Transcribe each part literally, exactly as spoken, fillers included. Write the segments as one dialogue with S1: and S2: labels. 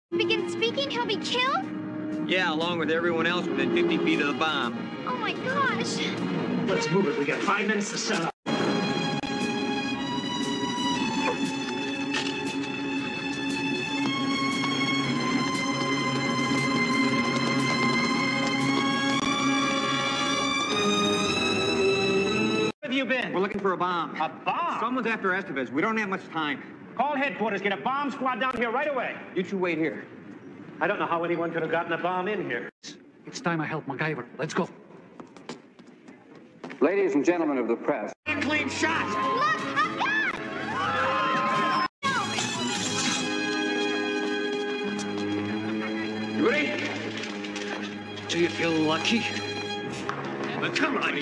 S1: begins speaking, he'll be killed?
S2: Yeah, along with everyone else within fifty feet of the bomb.
S1: Oh my gosh.
S3: Let's move it. We got five minutes to set up.
S2: Where have you been? We're looking for a bomb.
S3: A bomb?
S2: Someone's after Estevez. We don't have much time.
S3: Call headquarters. Get a bomb squad down here right away.
S2: You two wait here.
S3: I don't know how anyone could have gotten a bomb in here.
S4: It's time I help MacGyver. Let's go.
S5: Ladies and gentlemen of the press.
S3: Clean shot!
S1: Look, a gun!
S2: You ready?
S4: Do you feel lucky?
S3: Well, come on.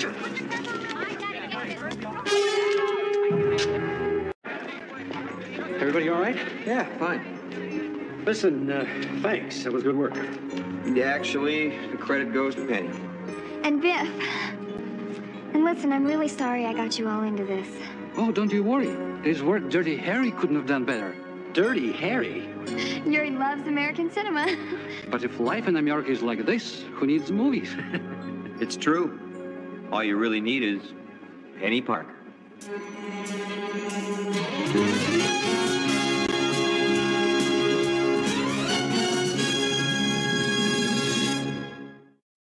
S3: Everybody all right?
S2: Yeah, fine.
S3: Listen, uh, thanks. That was good work.
S2: Actually, the credit goes to Penny.
S1: And Biff. And listen, I'm really sorry I got you all into this.
S4: Oh, don't you worry. His work Dirty Harry couldn't have done better.
S3: Dirty Harry?
S1: Yuri loves American cinema.
S4: But if life in America is like this, who needs movies?
S2: It's true. All you really need is Penny Parker.